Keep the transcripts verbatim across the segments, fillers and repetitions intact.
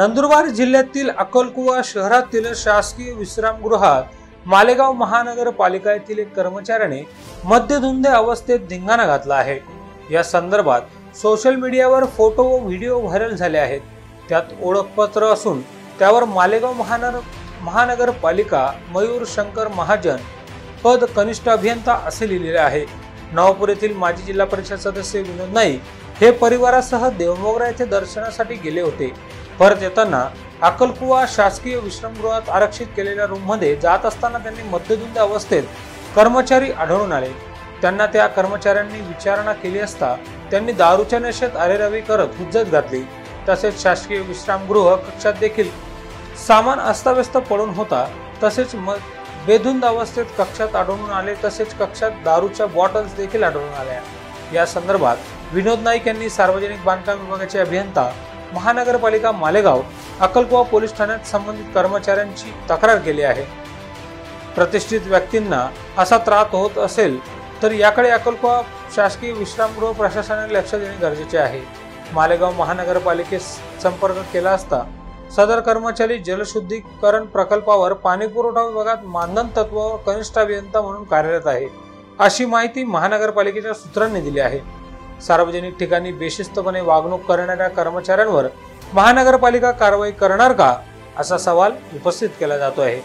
नंदुरबार जिल्ह्यातील अक्कलकुवा शहरातील शासकीय विश्रामगृहात मालेगाव महानगरपालिका येथील एक कर्मचाऱ्याने मद्यधुंद अवस्थेत धिंगाणा घातला आहे। या संदर्भात सोशल मीडियावर फोटो व व्हिडिओ व्हायरल झाले आहेत। त्यात ओळखपत्र असून त्यावर मालेगाव महानगर महानगरपालिका मयूर शंकर महाजन पद कनिष्ठ अभियंता असे लिहिलेले आहे। नवापूर येथील माजी जिल्हा परिषद सदस्य विनोद नाईक हे परिवारासह देवमोगरा येथे दर्शनासाठी गेले होते। परत येताना अक्कलकुवा शासकीय विश्रामगृहात आरक्षित केलेल्या रूम मध्ये जात असताना त्यांनी मद्यधुंद अवस्थेत कर्मचारी आढळून आले। त्यांना त्या कर्मचाऱ्यांनी विचारणा केली असता त्यांनी दारूच्या नशेत अरेरावी करत हुज्जत घातली। तसेच शासकीय विश्रामगृह कक्षात देखील सामान अस्ताव्यस्त पडून होता। तसेच बेधुंद अवस्थेत कक्षात आढळून आले। तसेच कक्षात दारूच्या बॉटल्स देखील आढळून आल्या। या संदर्भात विनोद नाईक यांनी सार्वजनिक बांधकाम विभागाचे अभियंता महानगरपालिका मालेगाव अक्कलकुवा पोलीस ठाण्यात संबंधित कर्मचाऱ्यांची तक्रार केली आहे। प्रतिष्ठित व्यक्तींना असा त्रास होत असेल तर याकडे अक्कलकुवा शासकीय विश्रामगृह प्रशासनाने लक्ष देणे गरजेचे आहे। मालेगाव महानगरपालिकेस संपर्क केला असता सदर कर्मचारी जलशुद्धीकरण प्रकल्पावर पाणी पुरवठा विभागात मानधन तत्वावर कनिष्ठ अभियंता म्हणून कार्यरत आहे, अशी माहिती महानगरपालिकेच्या सूत्रांनी दिली आहे। सार्वजनिक ठिकाणी बेशिस्तपणे वागणूक करणाऱ्या कर्मचाऱ्यांवर महानगरपालिका कारवाई करणार का, असा सवाल उपस्थित केला जातो आहे।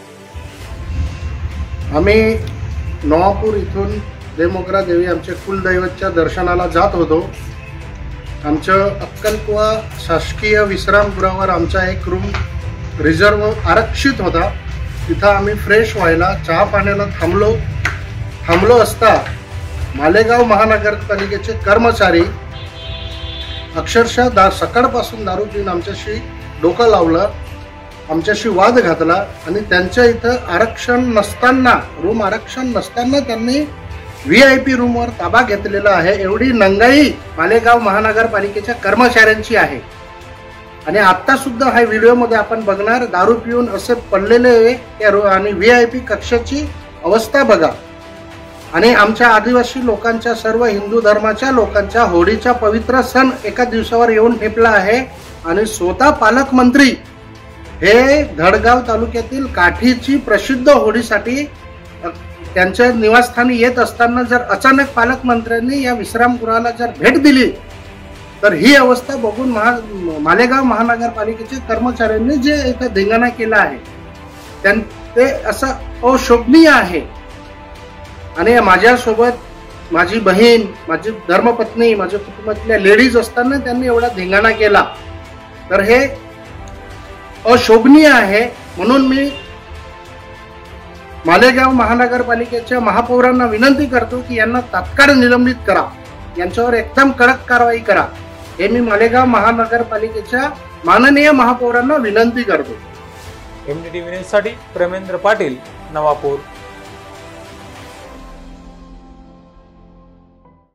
आम्ही नवापूर इथून देवमोगरा देवी आमच्या कुलदैवतच्या दर्शनाला जात होतो। आमचं अक्कलकुवा शासकीय विश्रामगृहावर आमचा एक रूम रिझर्व आरक्षित होता। तिथं आम्ही फ्रेश व्हायला चहा पाण्याला थांबलो थांबलो असता मालेगाव महानगरपालिकेचे कर्मचारी अक्षरशः दा सकाळपासून दारू पिऊन आमच्याशी डोकं लावलं, आमच्याशी वाद घातला आणि त्यांच्या इथं आरक्षण नसताना रूम आरक्षण नसताना त्यांनी व्ही आय पी रूमवर ताबा घेतलेला आहे। एवढी नंगाई मालेगाव महानगरपालिकेच्या कर्मचाऱ्यांची आहे। आणि आता सुद्धा हा व्हिडिओमध्ये आपण बघणार दारू पिऊन असे पडलेले आणि व्ही आय पी कक्षाची अवस्था बघा। आणि आमच्या आदिवासी लोकांच्या सर्व हिंदू धर्माच्या लोकांच्या होळीचा पवित्र सण एका दिवसावर येऊन ठेपला आहे। आणि स्वतः पालकमंत्री हे धडगाव तालुक्यातील काठीची प्रसिद्ध होळीसाठी त्यांच्या निवासस्थानी येत असताना जर अचानक पालकमंत्र्यांनी या विश्रामगृहाला जर भेट दिली तर ही अवस्था बघून महा मालेगाव महानगरपालिकेच्या कर्मचाऱ्यांनी जे इथं धिंगाणा केला आहे त्यां ते असं अशोभनीय आहे। आणि माझ्यासोबत माझी बहीण, माझी धर्मपत्नी, माझ्या कुटुंबातल्या लेडीज असताना त्यांनी एवढा धिंगाणा केला तर हे अशोभनीय आहे। म्हणून मी मालेगाव महानगरपालिकेच्या महापौरांना विनंती करतो की यांना तात्काळ निलंबित करा, यांच्यावर एकदम कडक कारवाई करा, हे मी मालेगाव महानगरपालिकेच्या माननीय महापौरांना विनंती करतो। M D T V news साठी प्रेमेंद्र पाटील, नवापूर।